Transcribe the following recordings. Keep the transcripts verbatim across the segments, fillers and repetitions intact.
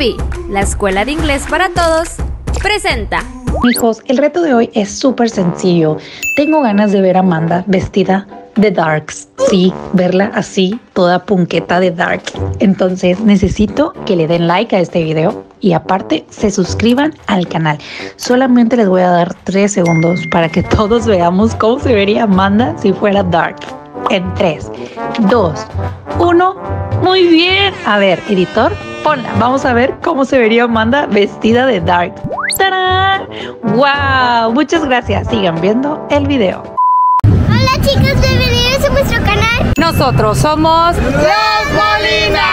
B, la escuela de inglés para todos, presenta. Hijos, el reto de hoy es súper sencillo. Tengo ganas de ver a Amanda vestida de Darks. Sí, verla así, toda punqueta de Dark. Entonces necesito que le den like a este video y aparte se suscriban al canal. Solamente les voy a dar tres segundos para que todos veamos cómo se vería Amanda si fuera Dark. En tres, dos, uno. Muy bien. A ver, editor, ponla. Vamos a ver cómo se vería Amanda vestida de Dark. ¡Tarán! ¡Wow! Muchas gracias. Sigan viendo el video. Hola chicos, bienvenidos a nuestro canal. Nosotros somos Los Molina.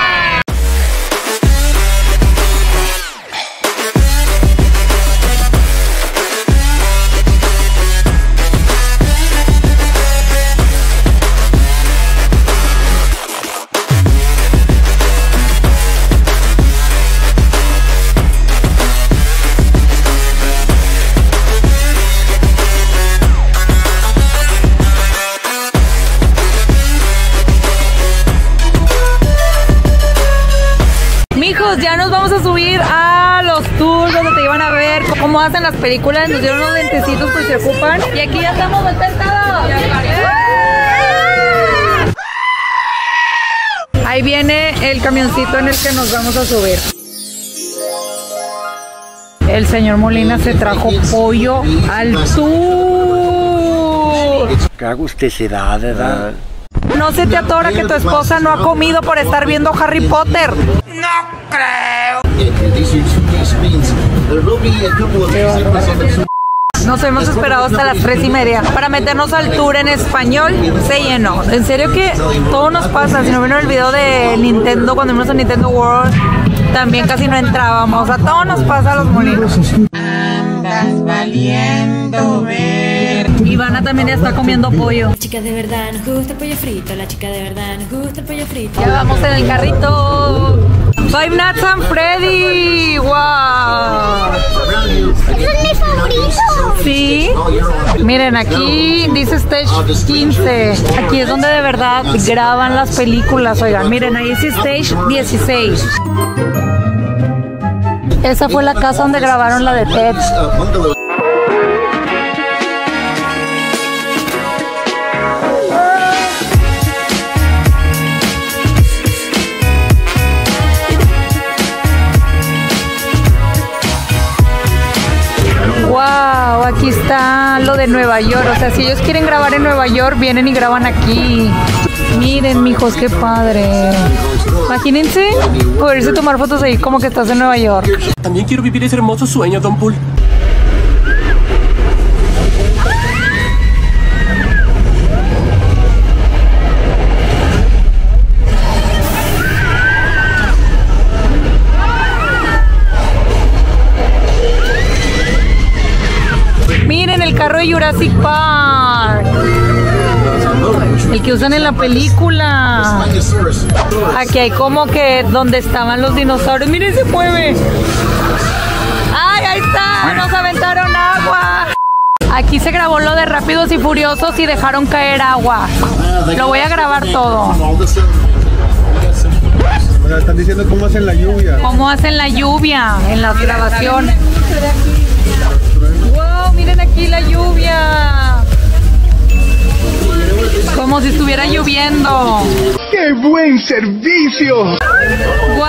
Ya nos vamos a subir a los tours donde te iban a ver cómo hacen las películas. Nos dieron unos lentecitos que se ocupan. Y aquí ya estamos sentados. Ahí viene el camioncito en el que nos vamos a subir. El señor Molina se trajo pollo al tour. Qué agusticidad, ¿verdad? No se te atora que tu esposa no ha comido por estar viendo Harry Potter. No creo. Nos hemos esperado hasta las tres y media para meternos al tour en español. Se llenó. En serio que todo nos pasa. Si no vieron el video de Nintendo cuando vimos a Nintendo World, también casi no entrábamos. A todo nos pasa a los molinos. Andas valiendo ver. Ivana también ya está comiendo pollo. La chica de verdad nos gusta el pollo frito. La chica de verdad nos gusta el pollo frito. Ya vamos en el carrito. Five Nights at Freddy. ¡Wow! ¡Ese es mi favorito! Sí. Miren, aquí dice Stage quince. Aquí es donde de verdad graban las películas. Oigan, miren, ahí dice Stage dieciséis. Esa fue la casa donde grabaron la de Ted. Wow, aquí está lo de Nueva York. O sea, si ellos quieren grabar en Nueva York, vienen y graban aquí. Miren, mijos, qué padre. Imagínense poderse tomar fotos ahí como que estás en Nueva York. También quiero vivir ese hermoso sueño, Don Pool. Miren el carro de Jurassic Park. El que usan en la película. Aquí hay como que donde estaban los dinosaurios. Miren, se mueve. ¡Ay, ahí está! ¡Nos aventaron agua! Aquí se grabó lo de Rápidos y Furiosos y dejaron caer agua. Lo voy a grabar todo. Están diciendo cómo hacen la lluvia. Cómo hacen la lluvia en las grabaciones. ¡Wow! Miren aquí la lluvia. Como si estuviera lloviendo. ¡Qué buen servicio! ¡Wow!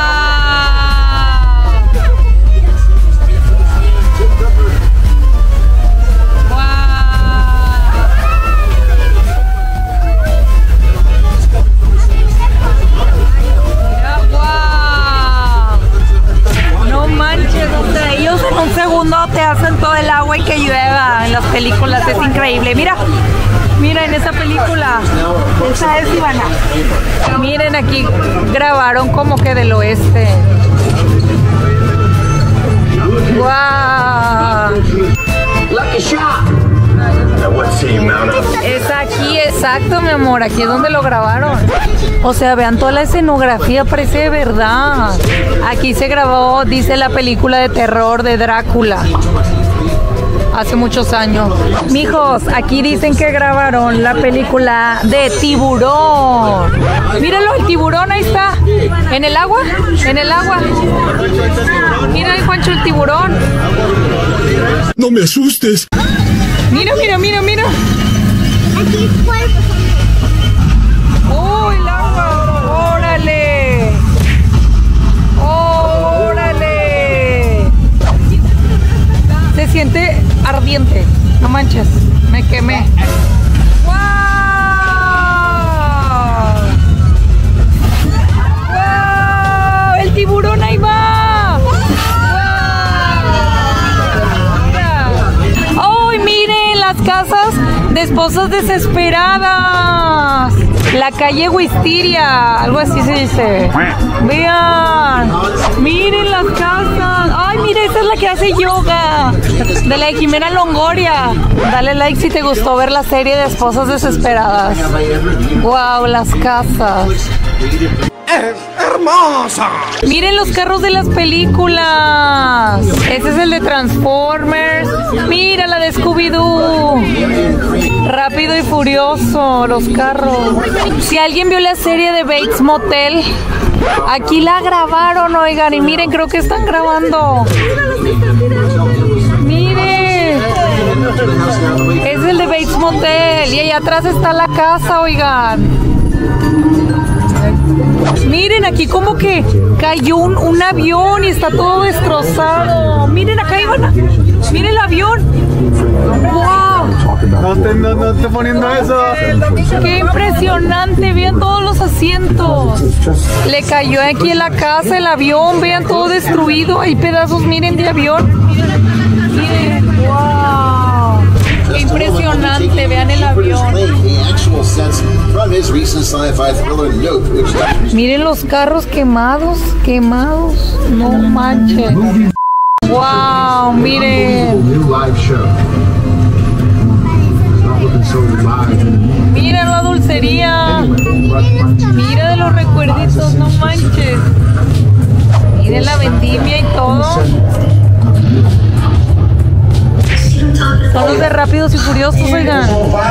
No manches, o sea, ellos en un segundo te hacen todo el agua y que llueva en las películas. Es increíble. Mira. Mira en esa película. Esa es Ivana. Miren, aquí grabaron como que del oeste. ¡Wow! Es aquí, exacto, mi amor. Aquí es donde lo grabaron. O sea, vean toda la escenografía, parece de verdad. Aquí se grabó, dice, la película de terror de Drácula. hace muchos años. Mijos, aquí dicen que grabaron la película de Tiburón. Míralo, el tiburón ahí está. ¿En el agua? En el agua. Mira el Juancho, el tiburón. No me asustes. Mira, mira, mira, mira. Aquí fue. ¡Oh, el agua! ¡Órale! ¡Órale! Se siente ardiente. No manches, me quemé. ¡Wow! ¡Wow! ¡El tiburón ahí va! ¡Wow! ¡Ay, miren las casas de esposas desesperadas! La calle Wisteria, algo así se dice. Vean, miren las casas. Ay, mira, esta es la que hace yoga, de la de Jimena Longoria. Dale like si te gustó ver la serie de esposas desesperadas. Wow, las casas. ¡Es hermosa! Miren los carros de las películas. Ese es el de Transformers. Mira la de Scooby-Doo. Rápido y Furioso, los carros. Si alguien vio la serie de Bates Motel, aquí la grabaron, oigan. Y miren, creo que están grabando. Miren. Es el de Bates Motel. Y allá atrás está la casa, oigan. Miren, aquí como que cayó un, un avión y está todo destrozado. Miren, acá iban a... Miren el avión. ¡Wow! No te, no, no te poniendo eso. ¡Qué impresionante! Vean todos los asientos. Le cayó aquí en la casa el avión. Vean todo destruido. Hay pedazos, miren, de avión. Miren, ¡wow! ¡Qué impresionante! Vean el avión. Miren los carros quemados, quemados. No manches. ¡Wow! Miren. Miren la dulcería. Mira de los recuerditos, no manches. Miren la vendimia y todo. Son los de Rápidos y Furiosos, oigan.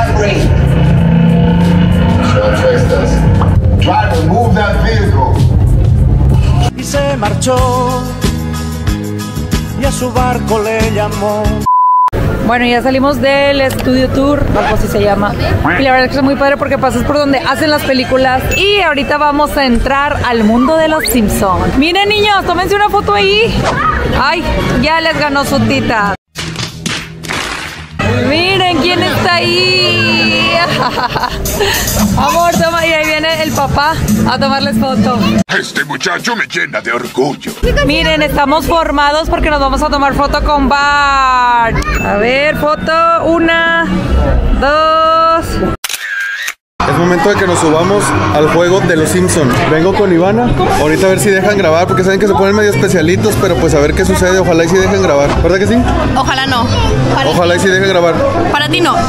Y se marchó y a su barco le llamó. Bueno, ya salimos del estudio tour, algo así se llama. Y la verdad es que es muy padre porque pasas por donde hacen las películas. Y ahorita vamos a entrar al mundo de los Simpsons. Miren, niños, tómense una foto ahí. Ay, ya les ganó su tita. Miren quién está ahí. Amor, toma. Y ahí viene el papá a tomarles foto. Este muchacho me llena de orgullo. Miren, estamos formados porque nos vamos a tomar foto con Bart. A ver, foto. Una, dos. Es momento de que nos subamos al juego de los Simpsons. Vengo con Ivana. Ahorita a ver si dejan grabar, porque saben que se ponen medio especialitos, pero pues a ver qué sucede. Ojalá y si dejen grabar. ¿Verdad que sí? Ojalá no. Para Ojalá y si dejen grabar. Para ti no.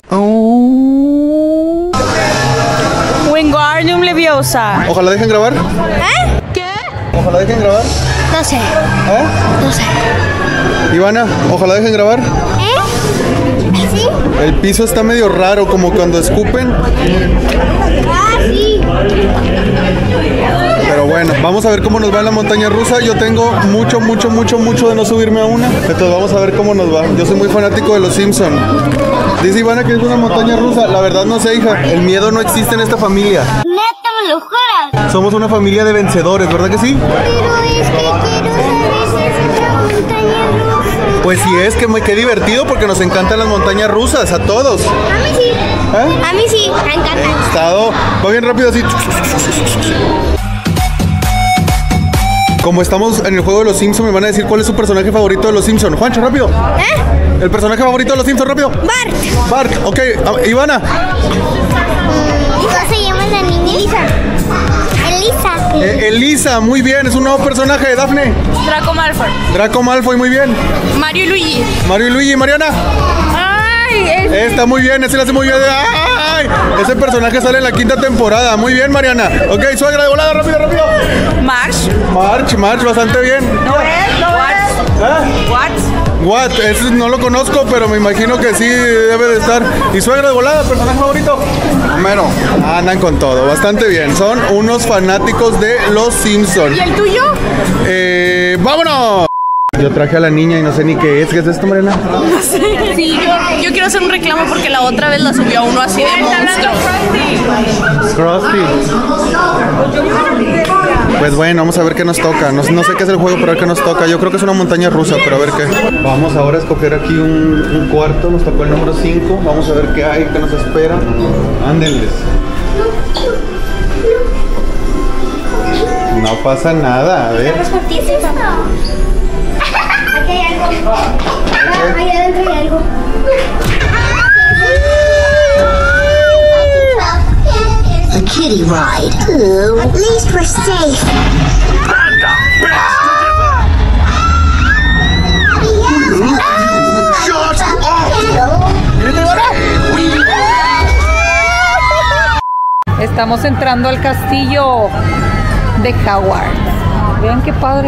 Wingardium Leviosa. Ojalá dejen grabar. ¿Eh? ¿Qué? Ojalá dejen grabar. No sé. ¿Eh? No sé. Ivana, ojalá dejen grabar. ¿Eh? ¿Sí? El piso está medio raro, como cuando escupen. Ah, sí. Pero bueno, vamos a ver cómo nos va en la montaña rusa. Yo tengo mucho, mucho, mucho, mucho de no subirme a una. Entonces vamos a ver cómo nos va. Yo soy muy fanático de los Simpsons. Dice Ivana que es una montaña rusa. La verdad no sé, hija. El miedo no existe en esta familia. Neta, me lo juras. Somos una familia de vencedores, ¿verdad que sí? Pero es que quiero saber si es una montaña rusa. Pues sí es, que muy qué divertido porque nos encantan las montañas rusas, a todos. A mí sí. ¿Eh? A mí sí, me encanta. Estado. Va bien rápido así. Como estamos en el juego de los Simpsons, me van a decir cuál es su personaje favorito de los Simpsons. Juancho, rápido. ¿Eh? El personaje favorito de los Simpsons, rápido. Bart. Bart, ok. Ah, Ivana. ¿Cómo se llama la niña? Elisa. Elisa. Eh, Elisa, muy bien. Es un nuevo personaje. Dafne. Draco Malfoy. Draco Malfoy, muy bien. Mario y Luigi. Mario y Luigi. Mariana. Ay, es... Está muy bien, ese lo hace muy bien. ¡Ay! Ese personaje sale en la quinta temporada. Muy bien, Mariana. Ok, suegra de volada, rápido, rápido. Marsh. March, March, bastante bien. No es, no es. ¿Eh? What? What? Ese no lo conozco, pero me imagino que sí debe de estar. ¿Y suegra de volada, personaje favorito? Homero. Andan con todo, bastante bien. Son unos fanáticos de los Simpsons. ¿Y el tuyo? Eh, ¡vámonos! Yo traje a la niña y no sé ni qué es. ¿Qué es esto, Morena? No sé. Sí, yo, yo quiero hacer un reclamo porque la otra vez la subió a uno así de monstruo. Krusty. Pues bueno, vamos a ver qué nos toca. No, no sé qué es el juego, pero a ver qué nos toca. Yo creo que es una montaña rusa, pero a ver qué. Vamos ahora a escoger aquí un, un cuarto. Nos tocó el número cinco. Vamos a ver qué hay, qué nos espera. Ándenles. No pasa nada, a ver. Aquí hay algo. Ah, allá adentro hay algo. A kiddie ride. Ooh, at least we're safe. Estamos entrando al castillo de Hogwarts. Vean qué padre.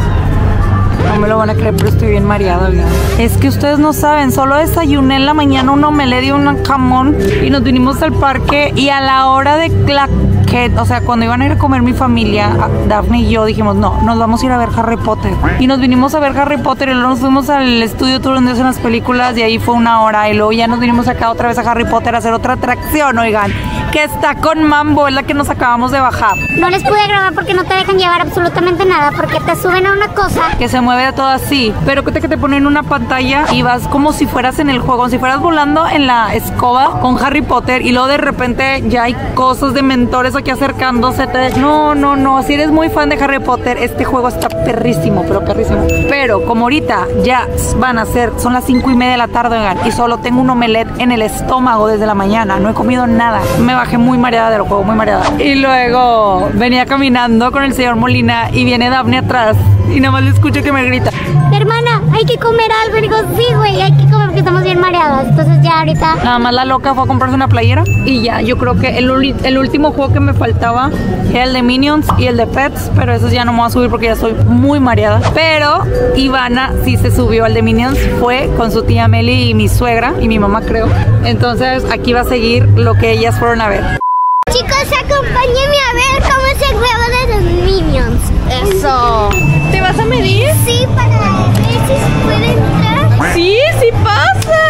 No me lo van a creer, pero estoy bien mareada, ¿verdad? Es que ustedes no saben, solo desayuné en la mañana un omelette y un jamón y nos vinimos al parque y a la hora de la que, o sea, cuando iban a ir a comer mi familia, Daphne y yo dijimos, no, nos vamos a ir a ver Harry Potter. Y nos vinimos a ver Harry Potter y luego nos fuimos al estudio tour donde hacen las películas y ahí fue una hora y luego ya nos vinimos acá otra vez a Harry Potter a hacer otra atracción, oigan, que está con Mambo, es la que nos acabamos de bajar. No les pude grabar porque no te dejan llevar absolutamente nada, porque te suben a una cosa que se mueve de todo así, pero que te, que te ponen una pantalla y vas como si fueras en el juego, como si fueras volando en la escoba con Harry Potter y luego de repente ya hay cosas de mentores aquí acercándose. Te... No, no, no, si eres muy fan de Harry Potter, este juego está perrísimo, pero perrísimo. Pero como ahorita ya van a ser, son las cinco y media de la tarde, oigan, y solo tengo un omelette en el estómago desde la mañana, no he comido nada, me bajé muy mareada del juego, muy mareada. Y luego venía caminando con el señor Molina y viene Daphne atrás y nada más le escucho que me grita, hermana, hay que comer algo. Y digo, sí, güey, hay que comer porque estamos bien mareadas. Entonces ya ahorita... Nada más la loca fue a comprarse una playera y ya, yo creo que el, el último juego que me faltaba era el de Minions y el de Pets, pero esos ya no me voy a subir porque ya estoy muy mareada. Pero Ivana sí se subió al de Minions, fue con su tía Meli y mi suegra y mi mamá, creo. Entonces aquí va a seguir lo que ellas fueron a ver. Chicos, acompáñenme a ver cómo es el juego de los Minions. Eso. ¿Te vas a medir? Sí, para ver si se puede entrar. Sí, sí pasa.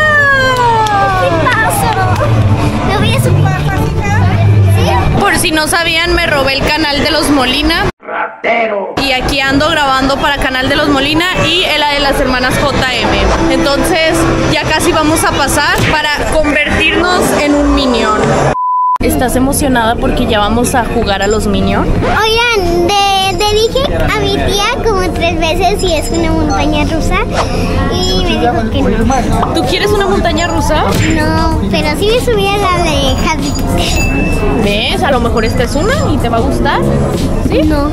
¿Qué pasa? Me voy a super fácil. ¿Sí? Por si no sabían, me robé el canal de los Molina. Ratero. Y aquí ando grabando para Canal de los Molina y la de las hermanas J M. Entonces ya casi vamos a pasar para convertirnos en un Minion. ¿Estás emocionada porque ya vamos a jugar a los Minions? Oigan, de, de dije a mi tía como tres veces si es una montaña rusa y me dijo que no. ¿Tú quieres una montaña rusa? No, pero sí me subí a la de Harry Potter. ¿Ves? A lo mejor esta es una y te va a gustar. ¿Sí? No.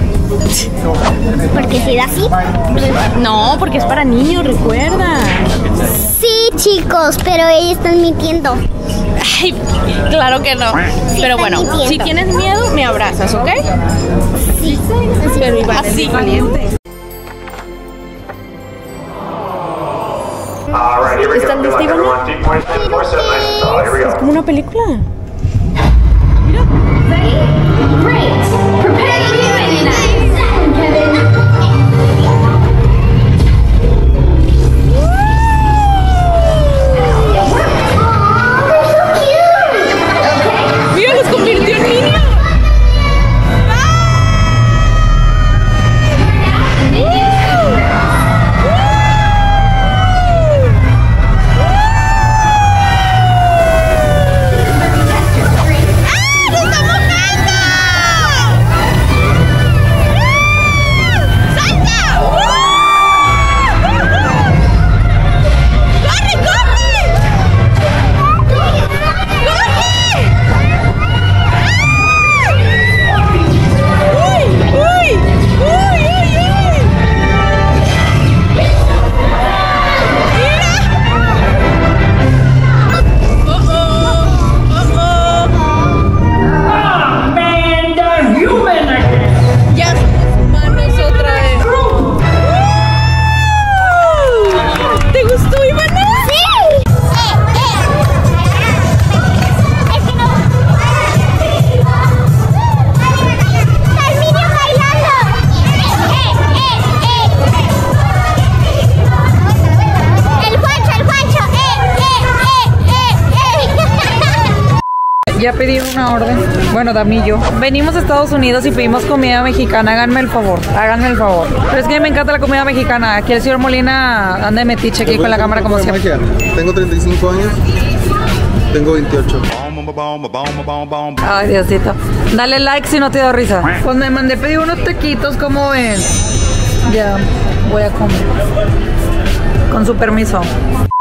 Porque si da así. No, porque es para niños, recuerda. Sí, chicos, pero ella está mintiendo. Ay, claro que no. Sí, pero bueno, mintiendo. si tienes miedo, me abrazas, ¿ok? Sí. Pero Iván es muy valiente. ¿Están listos, Ivana? Es como una película. Mira. Mira, los convirtió en niños. ya pedí una orden. Bueno, Dami y yo. Venimos a Estados Unidos y pedimos comida mexicana. Háganme el favor, háganme el favor. Pero es que me encanta la comida mexicana. Aquí el señor Molina anda de metiche aquí con la cámara como siempre. Tengo treinta y cinco años. Tengo veintiocho. Ay, Diosito. Dale like si no te da risa. Pues me mandé pedir unos taquitos, como ven. Ya, voy a comer. Con su permiso.